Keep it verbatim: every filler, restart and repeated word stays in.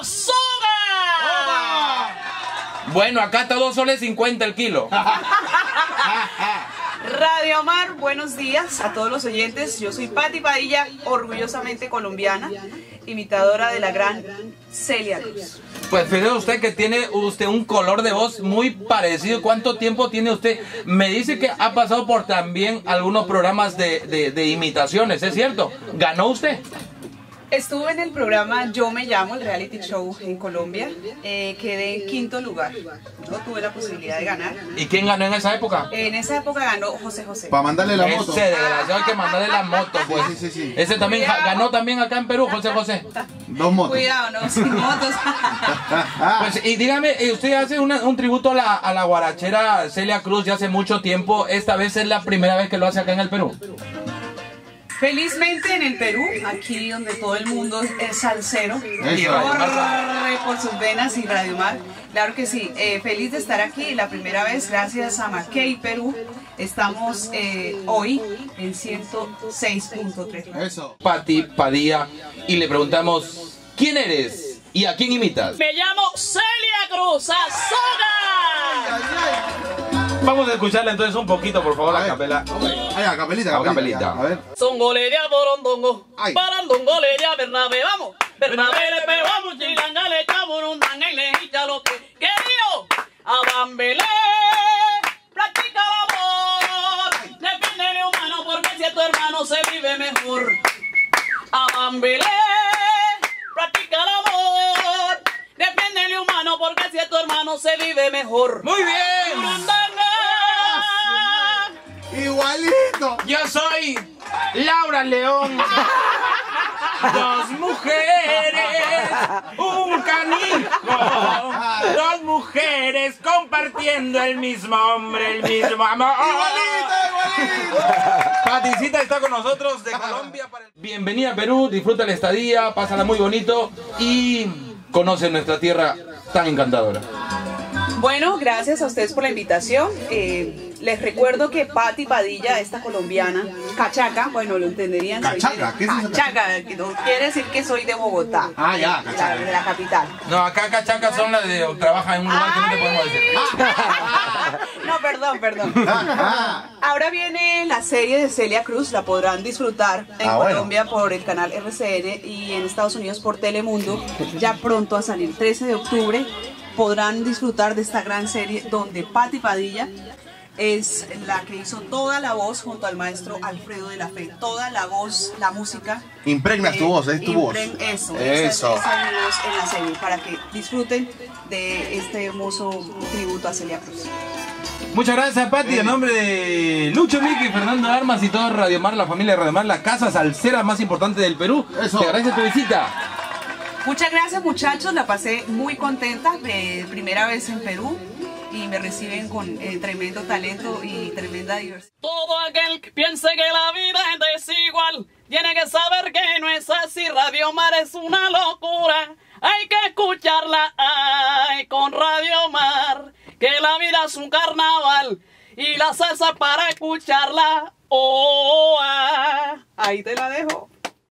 soga. Bueno, acá está dos soles cincuenta el kilo. Radio Omar, buenos días a todos los oyentes. Yo soy Patti Padilla, orgullosamente colombiana, imitadora de la gran Celia Cruz. Pues fíjese usted que tiene usted un color de voz muy parecido. ¿Cuánto tiempo tiene usted? Me dice que ha pasado por también algunos programas de, de, de imitaciones, ¿es cierto? ¿Ganó usted? Estuve en el programa Yo Me Llamo, el reality show en Colombia. Eh, quedé en quinto lugar. No tuve la posibilidad de ganar. ¿Y quién ganó en esa época? En esa época ganó José José. Para mandarle la moto. Ese desgraciado hay que mandarle la moto, pues. Sí, sí, sí. Ese también ja- ganó también acá en Perú, José José. Dos motos. Cuidado, no, sin motos. Pues, y dígame, eh, usted hace una- un tributo a la, a la guarachera Celia Cruz ya hace mucho tiempo. ¿Esta vez es la primera vez que lo hace acá en el Perú? Felizmente en el Perú, aquí donde todo el mundo es salsero, Eso. corre por sus venas y Radio Mar. Claro que sí, eh, feliz de estar aquí la primera vez, gracias a Mackey Perú. Estamos eh, hoy en ciento seis punto tres. Eso. Patti Padilla, y le preguntamos, ¿quién eres y a quién imitas? Me llamo Celia Cruz, Azoga. Vamos a escucharla entonces un poquito, por favor, A la ver. capela. Ay, a capelita, A capelita. ya. A ver. Songoleria borondongo, Ay. barandongoleria Bernabé, vamos. Bernabé le pegamos, chilanga le echamos un tanga y le echa lo que querido. A Bambelé, practica el amor, defiende el humano porque si es tu hermano se vive mejor. A Bambelé, practica el amor, defiende el humano porque si es tu hermano se vive mejor. Muy bien. Burundanga. Igualito. Yo soy Laura León. Dos mujeres, un canijo. Dos mujeres compartiendo el mismo hombre, el mismo amor. Igualito, igualito. Paticita está con nosotros de Colombia. Para el... Bienvenida a Perú, disfruta la estadía, pásala muy bonito y conoce nuestra tierra tan encantadora. Bueno, gracias a ustedes por la invitación. Eh, les recuerdo que Patti Padilla, esta colombiana, cachaca, bueno, lo entenderían. soy ¿Cachaca? de- ¿Qué es eso, Cachaca, que no quiere decir que soy de Bogotá. Ah, ya, de la, cachaca. de la capital. No, acá cachacas son las de trabajan en un lugar que no te podemos decir. No, perdón, perdón. Ahora viene la serie de Celia Cruz, la podrán disfrutar en Ah, bueno. Colombia por el canal R C N y en Estados Unidos por Telemundo, ya pronto a salir, trece de octubre. Podrán disfrutar de esta gran serie donde Patti Padilla es la que hizo toda la voz junto al maestro Alfredo de la Fe. Toda la voz, la música. Impregnas tu voz, es tu voz. impregn- Eso, Eso. Esa, esa es mi voz en la serie, para que disfruten de este hermoso tributo a Celia Cruz. Muchas gracias, Patti. En nombre de Lucho Miki, Fernando Armas y todo Radio Mar, la familia Radio Mar, la casa salsera más importante del Perú. Eso. Te agradece tu visita. Muchas gracias, muchachos, la pasé muy contenta, de primera vez en Perú y me reciben con eh, tremendo talento y tremenda diversión. Todo aquel que piense que la vida es desigual tiene que saber que no es así. Radio Mar es una locura, hay que escucharla, ay, con Radio Mar, que la vida es un carnaval y la salsa para escucharla, oh, ah. Ahí te la dejo.